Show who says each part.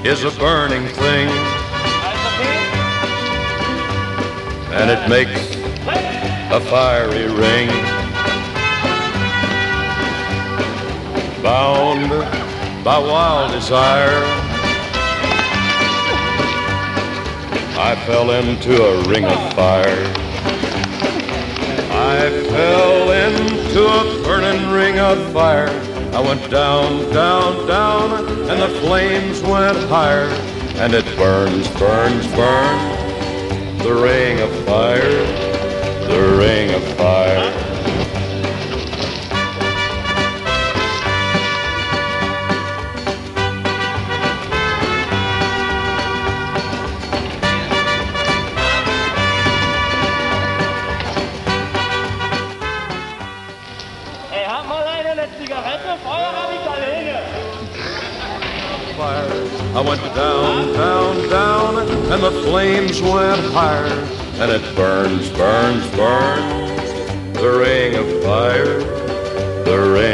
Speaker 1: is a burning thing, and it makes a fiery ring. Bound by wild desire, I fell into a ring of fire. I fell into a burning ring of fire. I went down, down, down, and the flames went higher. And it burns, burns, burns, the ring of fire, the ring of fire. I went down, down, down, and the flames went higher. And it burns, burns, burns, the ring of fire, the ring